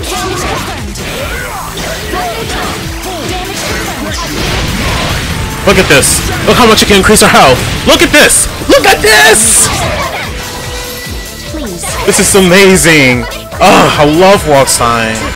Look at this! Look how much it can increase our health! Look at this! Look at this! This is amazing! Oh, I love Walk's time.